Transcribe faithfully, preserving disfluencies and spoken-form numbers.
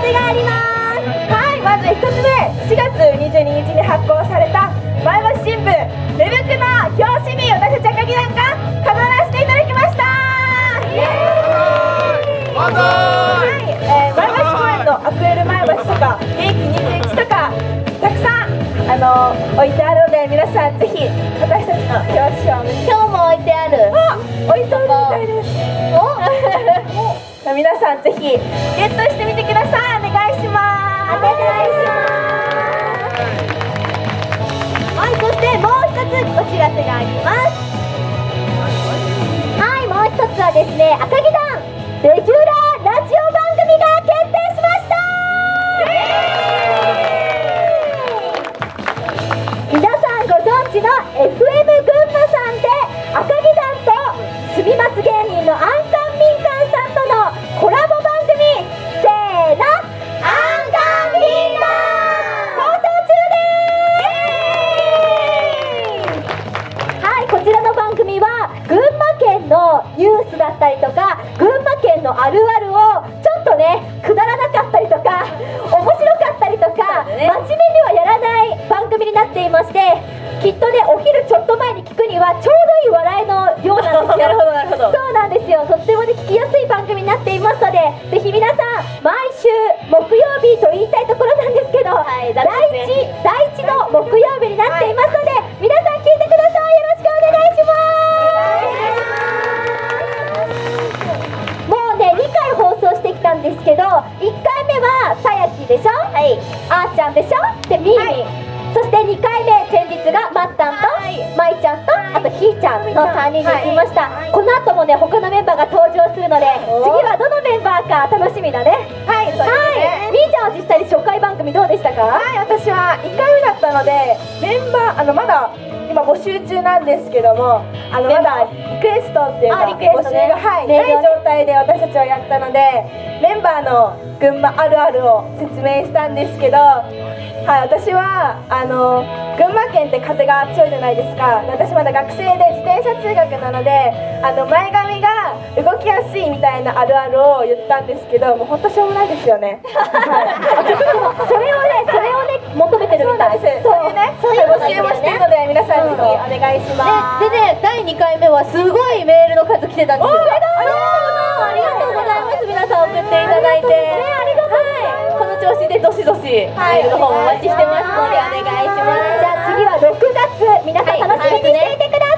びがあります。はい、まずひとつめ、しがつにじゅうににちに発行された前橋新聞芽吹の表紙に私たち赤木団が飾らせていただきました。イエーイ。はい、えー、前橋公園のアクエル前橋とか元気にじゅういちとかたくさんあの置いてあるので、皆さんぜひ私たちの表紙を見て。 今日も置いてある。 置いてあるみたいです。皆さんぜひゲットしてみてください。お願いします。 お願いします。はい、そしてもう一つお知らせがあります。はい、もう一つはですね、赤木団レギュラーラジオ番組が決定しました。皆さんご存知の エフエム 群馬さんで赤木団と住みます芸人のアンカン民間さんとのコラボ番組、せーの、アンカン民団放送中です。はい、こちらの番組は群馬県のニュースだったりとか群馬県のあるあるをちょっとね、くだらなかったりとか面白かったりとか、真面目にはやらない番組になっていまして、きっとね、お昼ちょっと前に聞くにはちょうどいい笑いのようなんですよ。なるほどなるほど。そうなんですよ。とってもね、聞きやすい番組になっていますので、ぜひ皆さん毎週木曜日と言いたいところなんですけど、はい、第一第一の木曜日になっていますので、はい、皆さん聞いてください。よろしくお願いします。もうね、にかい放送してきたんですけど、いっかいめはさやきでしょ、はい、あーちゃんでしょ、でみーみん、はい、そしてにかいめ先日がまったんと、はい、まいちゃんと、あとひーちゃんのさんにんで行きました。はい、この後もね、他のメンバーが登場するので、次はどのメンバーか楽しみだね。はい、そうですね。はい、みーちゃんは実際に初回番組どうでしたか？ はい、私はいっかいめだったので、メンバーあのまだ今募集中なんですけども、あのまだリクエストっていうか、ね、募集が、はい、ない状態で私たちはやったので、メンバーの群馬あるあるを説明したんですけど、はい、私はあの群馬県って風が強いじゃないですか。私まだ学生で自転車通学なので、あの前髪が動きやすいみたいなあるあるを言ったんですけど、もう本当しょうもないですよね。はい、 それをね、それをね、求めてるみたい。 そうです。そういうね、そういう募集もしてるので、皆さんぜひお願いします。 でね、だいにかいめはすごいメールの数来てたんですよ。ありがとうございます。皆さん送っていただいて、ありがとうございます。この調子でどしどしメールの方お待ちしてますのでお願いします。じゃあ次はろくがつ、皆さん楽しみにしていてください。